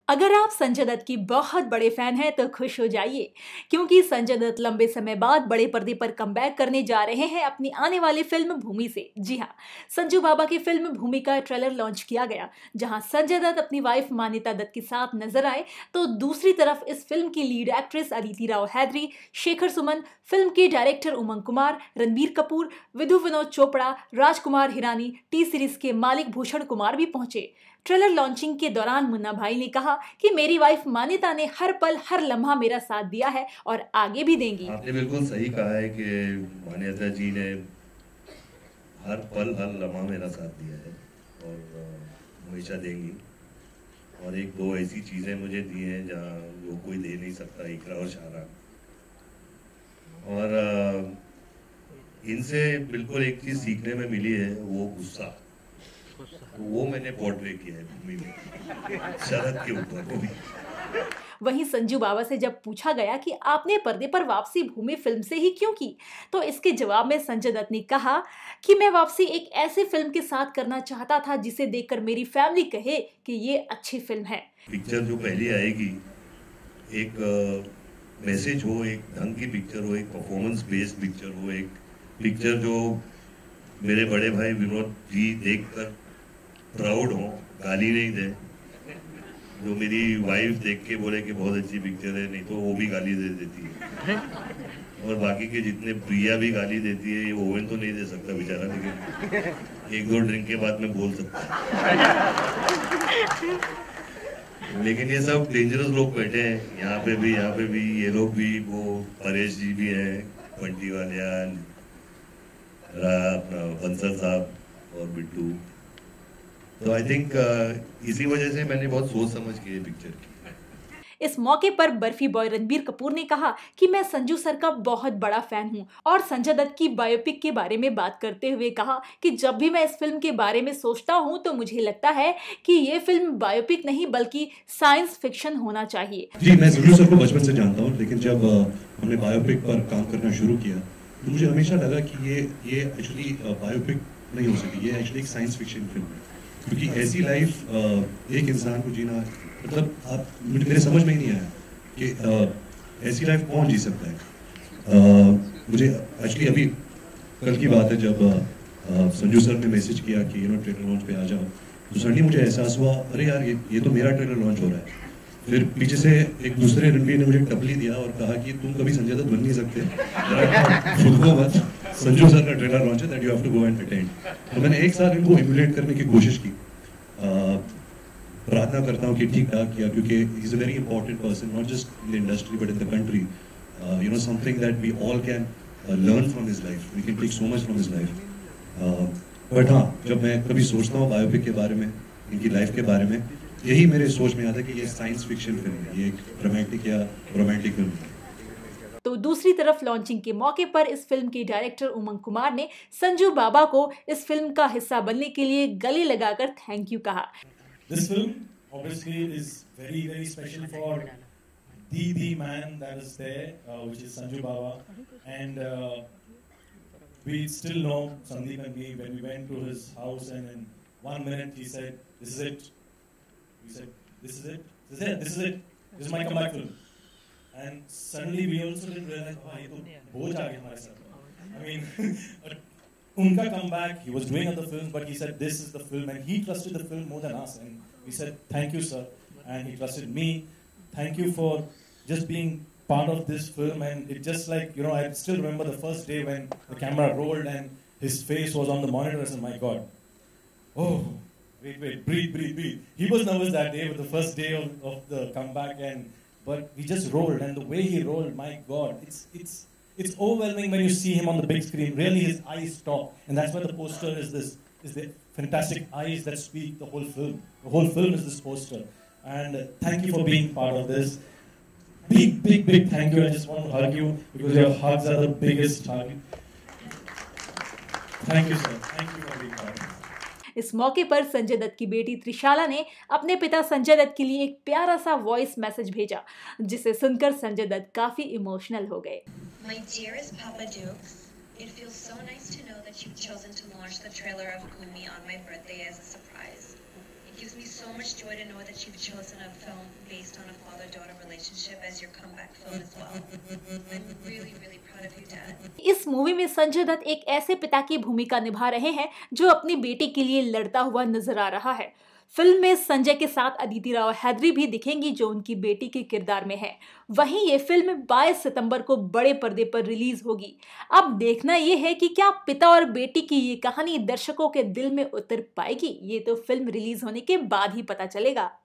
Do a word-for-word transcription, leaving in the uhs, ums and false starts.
अगर आप संजय दत्त की बहुत बड़े फैन हैं तो खुश हो जाइए, क्योंकि संजय दत्त लंबे समय बाद बड़े पर्दे पर कमबैक करने जा रहे हैं अपनी आने वाली फिल्म भूमि से। जी हाँ, संजू बाबा की फिल्म भूमि का ट्रेलर लॉन्च किया गया, जहां संजय दत्त अपनी वाइफ मान्यता दत्त के साथ नजर आए, तो दूसरी तरफ इस फिल्म की lead actress Aditi Rao Hydari, Shekhar Suman, film के director Umang Kumar, Ranbir Kapoor, Vidhu Vinod Chopra, Rajkumar Hirani, T series के मालिक भूषण कुमार भी पहुंचे। ट्रेलर लॉन्चिंग के दौरान मुन्ना भाई ने कहा कि मेरी वाइफ मान्यता ने हर पल हर लम्हा मेरा साथ दिया है और आगे भी देंगी। आपने बिल्कुल सही कहा है कि मान्यता जी ने हर पल हर लम्हा मेरा साथ दिया है और हमेशा देंगी। और एक दो ऐसी चीज़ें मुझे दी हैं जहाँ वो कोई दे नहीं सकता, इकरा और शारा। और इनसे बिल्कुल एक चीज़ सीखने में मिली है, वो गुस्सा। तो वो मैंने पोर्ट्रे किया है भूमि में, शरद के ऊपर वो भी। वहीं संजू बाबा से जब पूछा गया कि आपने पर्दे पर वापसी भूमि फिल्म से ही क्यों की, तो इसके जवाब में संजय दत्त ने कहा कि मैं वापसी एक ऐसी फिल्म के साथ करना चाहता था जिसे देखकर मेरी फैमिली कहे कि ये अच्छी फिल्म है। पिक्चर जो पहली आएगी, एक मैसेज हो, एक ढंग की पिक्चर हो, एक परफॉर्मेंस बेस्ड पिक्चर हो, एक पिक्चर जो मेरे बड़े भाई विनोद जी देखकर प्राउड हो, गाली नहीं दे। जो मेरी वाइफ देख के बोले कि बहुत अच्छी पिक्चर है, नहीं तो वो भी गाली दे देती है। और बाकी के जितने प्रिया भी गाली देती है, ये ओवन तो नहीं दे सकता बेचारा, लेकिन एक दो ड्रिंक के बाद में बोल सकता है। लेकिन ये सब डेंजरस लोग बैठे हैं यहाँ पे भी, यहाँ पे भी ये लोग भी, वो परेश जी भी हैं, पंटी वालियान, बंसल साहब और बिट्टू। तो आई थिंक uh, इसी वजह से मैंने बहुत सोच समझ के ये पिक्चर की। इस मौके पर बर्फी बॉय रणबीर कपूर ने कहा कि मैं संजू सर का बहुत बड़ा फैन हूं और संजय दत्त की बायोपिक के बारे में बात करते हुए कहा कि जब भी मैं इस फिल्म के बारे में सोचता हूं तो मुझे लगता है कि ये फिल्म बायोपिक नहीं बल्कि साइंस फिक्शन होना चाहिए। जी, मैं संजू सर को बचपन से जानता हूँ, लेकिन जब हमने बायोपिक पर काम करना शुरू किया तो मुझे हमेशा लगा कि ये ये एक्चुअली बायोपिक नहीं हो सकती, ये एक्चुअली एक साइंस फिक्शन फिल्म है। क्योंकि ऐसी लाइफ एक इंसान को जीना, मतलब आप मेरे समझ में ही नहीं आया कि ऐसी लाइफ कौन जी सकता है। आ, मुझे एक्चुअली अभी कल की बात है, जब आ, संजू सर ने मैसेज किया कि यू नो ट्रेलर लॉन्च पे आ जाओ, तो सडनली मुझे एहसास हुआ, अरे यार ये ये तो मेरा ट्रेलर लॉन्च हो रहा है। फिर पीछे से एक दूसरे रणबीर ने मुझे टपली दिया और कहा कि तुम कभी संजय दत्त बन नहीं सकते, खुद को मत, संजू सर का ट्रेलर लॉन्च है, that you have to go and attend. तो मैंने एक साल इनको इम्युलेट करने की कोशिश की। प्रार्थना करता हूँ कि ठीक ठाक किया, क्योंकि he is a very important person, not just in the industry but in the country. You know, something that we all can learn from his life, we can take so much from his life. But हाँ, जब मैं कभी सोचता हूँ biopic के बारे में, इनकी लाइफ के बारे में, यही मेरे सोच में आता है कि ये साइंस फिक्शन फिल्म है, ये एक ड्रामेटिक या रोमांटिक फिल्म है। तो दूसरी तरफ लॉन्चिंग के मौके पर इस फिल्म के डायरेक्टर उमंग कुमार ने संजू बाबा को इस फिल्म का हिस्सा बनने के लिए गले लगाकर थैंक यू कहा। This film obviously is very very special for the the man that is there, uh, which is Sanju Baba, and uh, we still know Sandeep and me when we went to his house, and in one minute he said, "This is it." We said, "This is it. This is it. This is it. This is my comeback film." And suddenly we also didn't realize, oh, ये तो बोझ आ गया हमारे साथ। I mean, उनका comeback, he was doing other films, but he said, this is the film, and he trusted the film more than us. And we said, thank you, sir. And he trusted me. Thank you for just being part of this film. And it just like, you know, I still remember the first day when the camera rolled and his face was on the monitor. I said, my God. Oh, wait, wait, breathe, breathe, breathe. He was nervous that day, with the first day of, of the comeback, and but we just rolled, and the way he rolled, my God, it's it's it's overwhelming when you see him on the big screen. Really, his eyes stop, and that's why the poster is this is the fantastic eyes that speak the whole film. The whole film is this poster, and uh, thank you for being part of this. Big, big, big thank you. I just want to hug you because your hugs are the biggest hug. Thank you, sir. Thank you for being part of this. इस मौके पर संजय दत्त की बेटी त्रिशाला ने अपने पिता संजय दत्त के लिए एक प्यारा सा वॉइस मैसेज भेजा, जिसे सुनकर संजय दत्त काफी इमोशनल हो गए। My dearest Papa Dukes, it feels so nice to know that you've chosen to launch the trailer of Bhumi on my birthday as a surprise. It gives me so much joy to know that you've chosen a film based on a father-daughter relationship as your comeback film as well. I'm really, really proud of you, Dad. इस movie में संजय दत्त एक ऐसे पिता की भूमिका निभा रहे हैं जो अपनी बेटी के लिए लड़ता हुआ नजर आ रहा है। फिल्म में संजय के साथ अदिति राव हैदरी भी दिखेंगी जो उनकी बेटी के किरदार में है। वहीं ये फिल्म बाईस सितंबर को बड़े पर्दे पर रिलीज होगी। अब देखना ये है कि क्या पिता और बेटी की ये कहानी दर्शकों के दिल में उतर पाएगी। ये तो फिल्म रिलीज होने के बाद ही पता चलेगा।